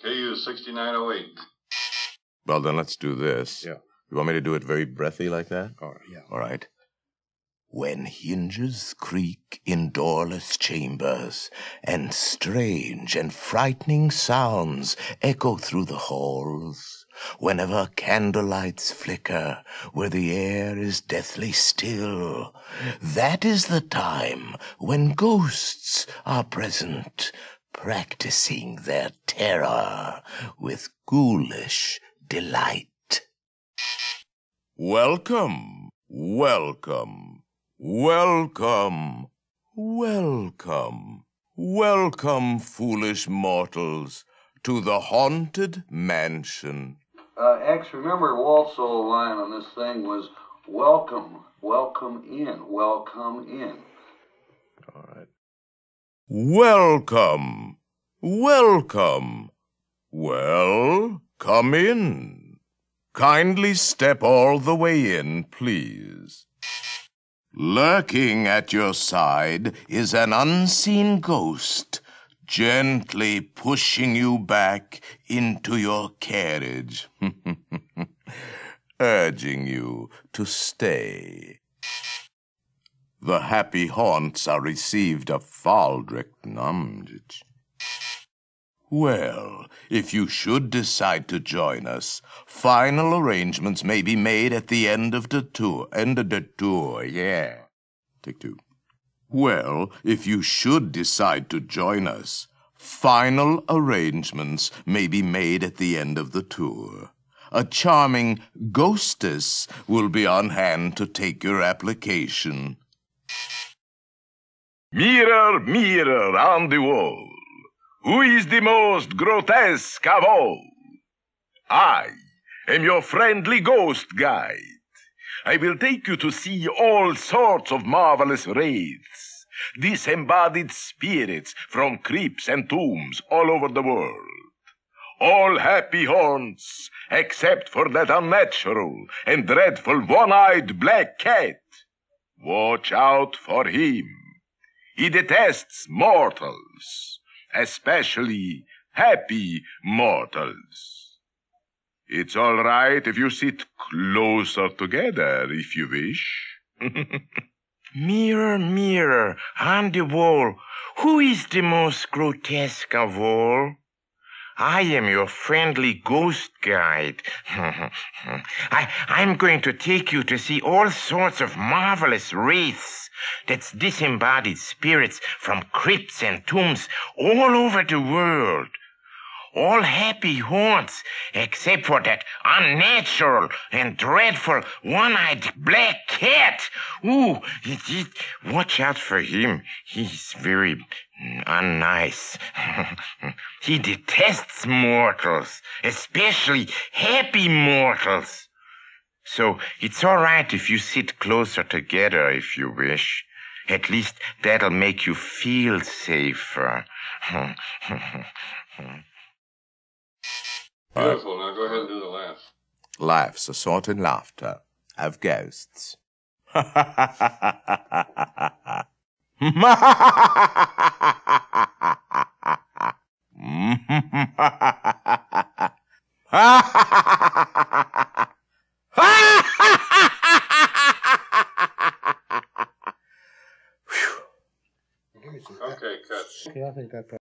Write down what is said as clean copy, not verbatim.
KU 6908. Well, then let's do this. Yeah. You want me to do it very breathy like that? All right, yeah. All right. When hinges creak in doorless chambers, and strange and frightening sounds echo through the halls, whenever candlelights flicker where the air is deathly still, that is the time when ghosts are present, practicing their terror with ghoulish delight. Welcome, welcome. Welcome, welcome, welcome, foolish mortals, to the haunted mansion. X, remember Walt's old line on this thing was, welcome, welcome in, welcome in. All right. Welcome, welcome. Well, come in. Kindly step all the way in, please. Lurking at your side is an unseen ghost, gently pushing you back into your carriage, urging you to stay. The happy haunts are received of Faldrick Numgich. Well, if you should decide to join us, final arrangements may be made at the end of the tour. Yeah. Take two. Well, if you should decide to join us, final arrangements may be made at the end of the tour. A charming ghostess will be on hand to take your application. Mirror, mirror on the wall, who is the most grotesque of all? I am your friendly ghost guide. I will take you to see all sorts of marvelous wraiths, disembodied spirits from crypts and tombs all over the world. All happy haunts, except for that unnatural and dreadful one-eyed black cat. Watch out for him. He detests mortals, especially happy mortals. It's all right if you sit closer together, if you wish. Mirror, mirror on the wall, who is the most grotesque of all? I am your friendly ghost guide. I'm going to take you to see all sorts of marvelous wraiths. That's disembodied spirits from crypts and tombs all over the world. All happy haunts, except for that unnatural and dreadful one-eyed black cat. Ooh, watch out for him. He's very unnice. He detests mortals, especially happy mortals. So it's all right if you sit closer together if you wish. At least that'll make you feel safer. Beautiful. Now go ahead and do the laugh. Laughs, assorted laughter of ghosts. Okay, cut. Yeah, I think that